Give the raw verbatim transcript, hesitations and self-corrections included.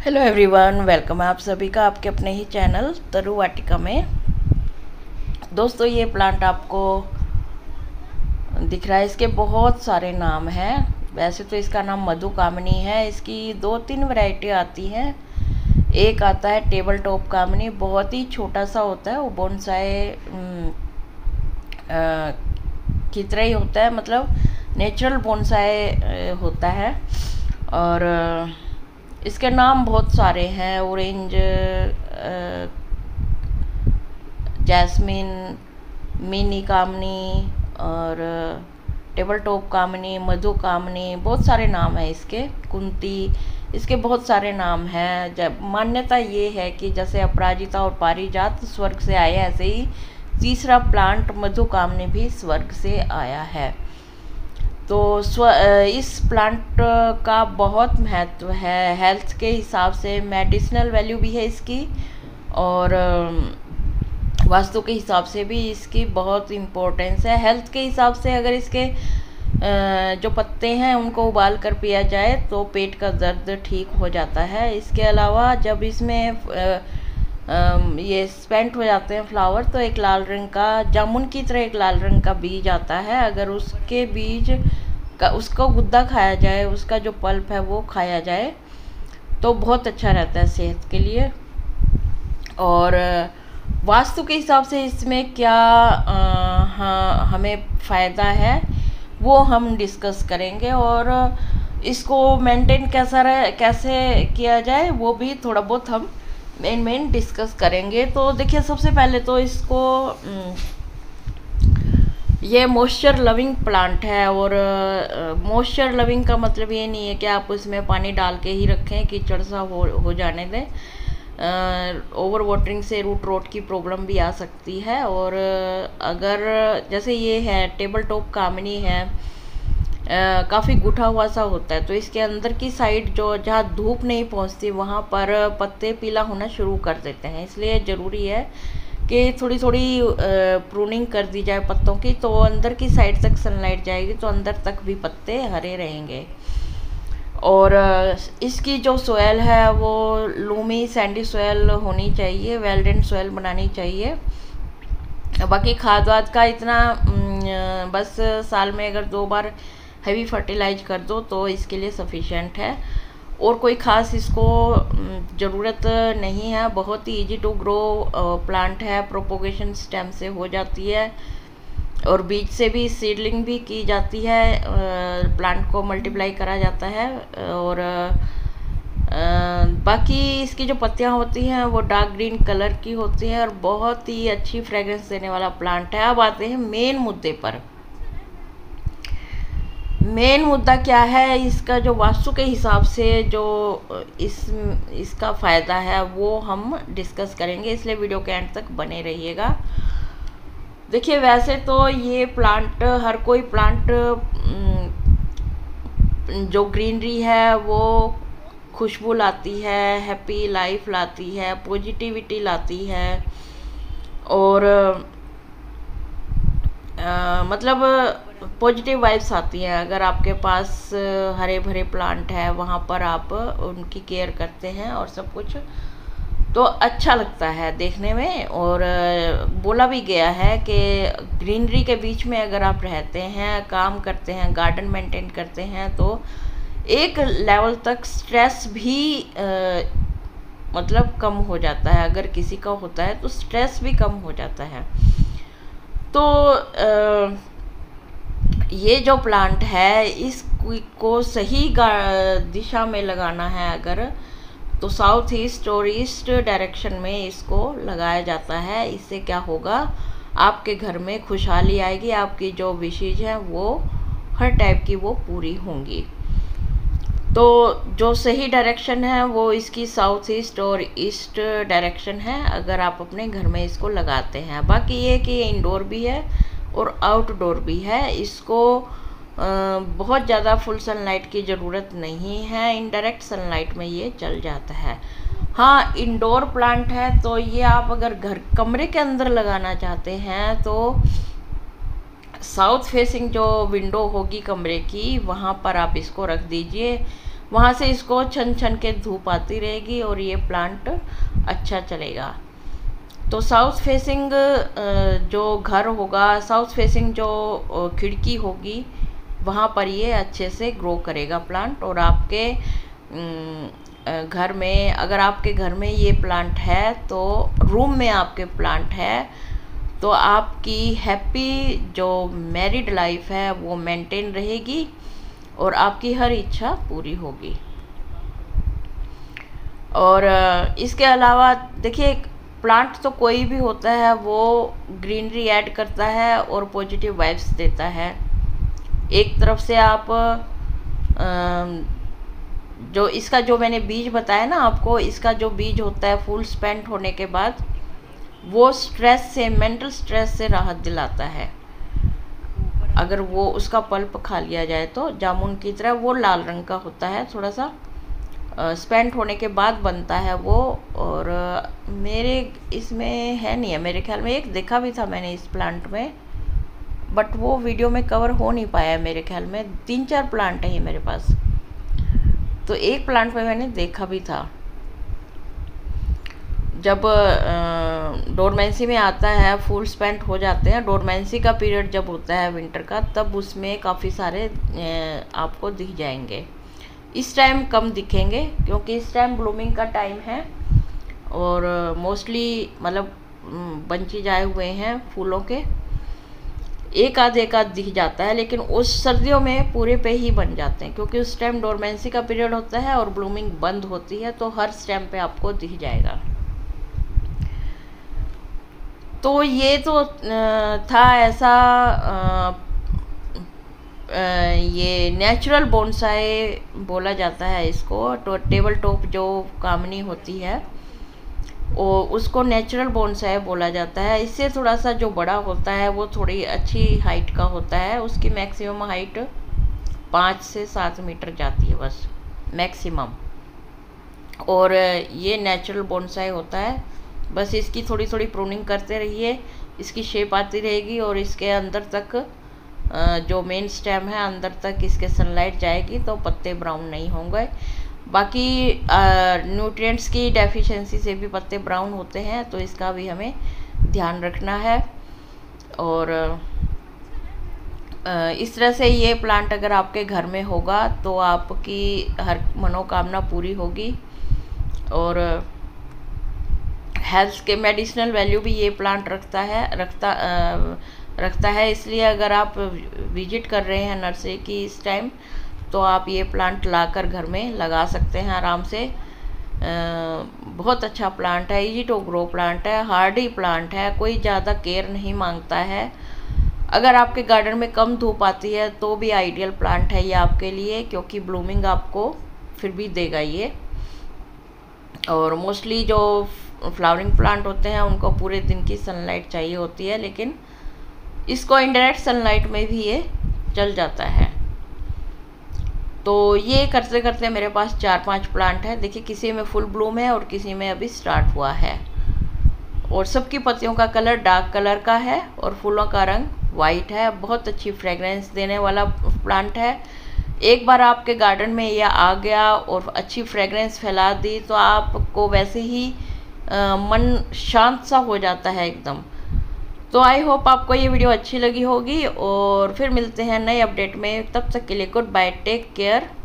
Hello everyone, welcome है आप सभी का आपके अपने ही चैनल तरु वाटिका में। दोस्तों, ये प्लांट आपको दिख रहा है, इसके बहुत सारे नाम हैं। वैसे तो इसका नाम मधुकामनी है। इसकी दो तीन वैरायटी आती हैं। एक आता है टेबल टॉप कामनी, बहुत ही छोटा सा होता है, वो बोनसाई की तरह ही होता है, मतलब नेचुरल बोनसाई होता है। और इसके नाम बहुत सारे हैं, ऑरेंज, जैस्मिन, मिनी कामनी और टेबल टॉप कामनी, मधु कामनी, बहुत सारे नाम हैं इसके। कुंती, इसके बहुत सारे नाम हैं। जब मान्यता ये है कि जैसे अपराजिता और पारिजात स्वर्ग से आए, ऐसे ही तीसरा प्लांट मधु कामनी भी स्वर्ग से आया है। तो स्व इस प्लांट का बहुत महत्व है। हेल्थ के हिसाब से मेडिसिनल वैल्यू भी है इसकी, और वास्तु के हिसाब से भी इसकी बहुत इम्पोर्टेंस है। हेल्थ के हिसाब से अगर इसके जो पत्ते हैं उनको उबाल कर पिया जाए तो पेट का दर्द ठीक हो जाता है। इसके अलावा जब इसमें ये स्पेंट हो जाते हैं फ्लावर, तो एक लाल रंग का, जामुन की तरह एक लाल रंग का बीज आता है। अगर उसके बीज का उसको गुद्दा खाया जाए, उसका जो पल्प है वो खाया जाए तो बहुत अच्छा रहता है सेहत के लिए। और वास्तु के हिसाब से इसमें क्या आ, हाँ, हमें फ़ायदा है वो हम डिस्कस करेंगे, और इसको मेंटेन कैसा रहे, कैसे किया जाए वो भी थोड़ा बहुत हम मेन मेन डिस्कस करेंगे। तो देखिए, सबसे पहले तो इसको ये मॉइस्चर लविंग प्लांट है। और मॉइस्चर लविंग का मतलब ये नहीं है कि आप उसमें पानी डाल के ही रखें, कीचड़ सा हो हो जाने दें। ओवर वाटरिंग से रूट रोट की प्रॉब्लम भी आ सकती है। और अगर जैसे ये है टेबल टॉप कामनी है, काफ़ी गुठा हुआ सा होता है, तो इसके अंदर की साइड जो जहाँ धूप नहीं पहुँचती वहाँ पर पत्ते पीला होना शुरू कर देते हैं। इसलिए ज़रूरी है कि थोड़ी थोड़ी प्रूनिंग कर दी जाए पत्तों की, तो अंदर की साइड तक सनलाइट जाएगी तो अंदर तक भी पत्ते हरे रहेंगे। और इसकी जो सोयल है वो लूमी सैंडी सोयल होनी चाहिए, वेल्डेन सोयल बनानी चाहिए। बाकी खाद वाद का इतना बस साल में अगर दो बार हैवी फर्टिलाइज कर दो तो इसके लिए सफिशेंट है, और कोई ख़ास इसको ज़रूरत नहीं है। बहुत ही इजी टू ग्रो प्लांट है, प्रोपोगेशन स्टेम से हो जाती है और बीज से भी सीडलिंग भी की जाती है, प्लांट को मल्टीप्लाई करा जाता है। और बाकी इसकी जो पत्तियां होती हैं वो डार्क ग्रीन कलर की होती हैं और बहुत ही अच्छी फ्रेग्रेंस देने वाला प्लांट है। अब आते हैं मेन मुद्दे पर। मेन मुद्दा क्या है, इसका जो वास्तु के हिसाब से जो इस इसका फ़ायदा है वो हम डिस्कस करेंगे, इसलिए वीडियो के एंड तक बने रहिएगा। देखिए, वैसे तो ये प्लांट, हर कोई प्लांट जो ग्रीनरी है वो खुशबू लाती है, हैप्पी लाइफ लाती है, पॉजिटिविटी लाती है, और आ, मतलब पॉजिटिव वाइब्स आती हैं। अगर आपके पास हरे भरे प्लांट है, वहाँ पर आप उनकी केयर करते हैं और सब कुछ, तो अच्छा लगता है देखने में। और बोला भी गया है कि ग्रीनरी के बीच में अगर आप रहते हैं, काम करते हैं, गार्डन मेंटेन करते हैं, तो एक लेवल तक स्ट्रेस भी आ, मतलब कम हो जाता है। अगर किसी का होता है तो स्ट्रेस भी कम हो जाता है। तो आ, ये जो प्लांट है इसको सही दिशा में लगाना है अगर, तो साउथ ईस्ट और ईस्ट डायरेक्शन में इसको लगाया जाता है। इससे क्या होगा, आपके घर में खुशहाली आएगी, आपकी जो विशेष हैं वो हर टाइप की वो पूरी होंगी। तो जो सही डायरेक्शन है वो इसकी साउथ ईस्ट और ईस्ट डायरेक्शन है, अगर आप अपने घर में इसको लगाते हैं। बाकी ये कि ये इंडोर भी है और आउटडोर भी है। इसको बहुत ज़्यादा फुल सनलाइट की ज़रूरत नहीं है, इनडायरेक्ट सनलाइट में ये चल जाता है। हाँ, इंडोर प्लांट है तो ये आप अगर घर कमरे के अंदर लगाना चाहते हैं तो साउथ फेसिंग जो विंडो होगी कमरे की, वहाँ पर आप इसको रख दीजिए। वहाँ से इसको छन छन के धूप आती रहेगी और ये प्लांट अच्छा चलेगा। तो साउथ फेसिंग जो घर होगा, साउथ फेसिंग जो खिड़की होगी, वहाँ पर ये अच्छे से ग्रो करेगा प्लांट। और आपके घर में, अगर आपके घर में ये प्लांट है, तो रूम में आपके प्लांट है, तो आपकी हैप्पी जो मैरिड लाइफ है वो मेंटेन रहेगी और आपकी हर इच्छा पूरी होगी। और इसके अलावा देखिए, प्लांट तो कोई भी होता है वो ग्रीनरी ऐड करता है और पॉजिटिव वाइब्स देता है। एक तरफ से आप जो इसका जो मैंने बीज बताया ना आपको, इसका जो बीज होता है फुल स्पेंट होने के बाद वो स्ट्रेस से, मेंटल स्ट्रेस से राहत दिलाता है। अगर वो उसका पल्प खा लिया जाए तो जामुन की तरह वो लाल रंग का होता है, थोड़ा सा स्पेंट होने के बाद बनता है वो। और uh, मेरे इसमें है नहीं है, मेरे ख्याल में एक देखा भी था मैंने इस प्लांट में, बट वो वीडियो में कवर हो नहीं पाया। मेरे ख्याल में तीन चार प्लांट है मेरे पास, तो एक प्लांट में मैंने देखा भी था। जब डोरमेंसी में आता है, फुल स्पेंट हो जाते हैं, डोरमेंसी का पीरियड जब होता है विंटर का, तब उसमें काफ़ी सारे आपको दिख जाएंगे। इस टाइम कम दिखेंगे क्योंकि इस टाइम ब्लूमिंग का टाइम है और मोस्टली मतलब बंचेज आए हुए हैं फूलों के, एक आध एक आध दिख जाता है। लेकिन उस सर्दियों में पूरे पे ही बन जाते हैं क्योंकि उस टाइम डोरमेंसी का पीरियड होता है और ब्लूमिंग बंद होती है, तो हर स्टेम पे आपको दिख जाएगा। तो ये तो था ऐसा आ, आ, ये नेचुरल बोनसाई बोला जाता है इसको। तो टेबल टॉप जो कामनी होती है वो उसको नेचुरल बोनसाई बोला जाता है। इससे थोड़ा सा जो बड़ा होता है वो थोड़ी अच्छी हाइट का होता है, उसकी मैक्सिमम हाइट पाँच से सात मीटर जाती है बस मैक्सिमम। और ये नेचुरल बोनसाई होता है, बस इसकी थोड़ी थोड़ी प्रूनिंग करते रहिए, इसकी शेप आती रहेगी और इसके अंदर तक जो मेन स्टेम है अंदर तक इसके सनलाइट जाएगी तो पत्ते ब्राउन नहीं होंगे। बाकी न्यूट्रिएंट्स की डेफिशिएंसी से भी पत्ते ब्राउन होते हैं, तो इसका भी हमें ध्यान रखना है। और इस तरह से ये प्लांट अगर आपके घर में होगा तो आपकी हर मनोकामना पूरी होगी। और हेल्थ के मेडिसिनल वैल्यू भी ये प्लांट रखता है रखता आ, रखता है इसलिए अगर आप विजिट कर रहे हैं नर्सरी की इस टाइम, तो आप ये प्लांट लाकर घर में लगा सकते हैं आराम से। आ, बहुत अच्छा प्लांट है, इजी टू ग्रो प्लांट है, हार्डी प्लांट है, कोई ज़्यादा केयर नहीं मांगता है। अगर आपके गार्डन में कम धूप आती है तो भी आइडियल प्लांट है ये आपके लिए, क्योंकि ब्लूमिंग आपको फिर भी देगा ये। और मोस्टली जो फ्लावरिंग प्लांट होते हैं उनको पूरे दिन की सनलाइट चाहिए होती है, लेकिन इसको इनडायरेक्ट सनलाइट में भी ये चल जाता है। तो ये करते करते मेरे पास चार पांच प्लांट है। देखिए किसी में फुल ब्लूम है और किसी में अभी स्टार्ट हुआ है, और सबकी पत्तियों का कलर डार्क कलर का है और फूलों का रंग वाइट है। बहुत अच्छी फ्रेगरेंस देने वाला प्लांट है। एक बार आपके गार्डन में यह आ गया और अच्छी फ्रेगरेंस फैला दी तो आपको वैसे ही आ, मन शांत सा हो जाता है एकदम। तो आई होप आपको ये वीडियो अच्छी लगी होगी और फिर मिलते हैं नए अपडेट में। तब तक के लिए गुड बाय, टेक केयर।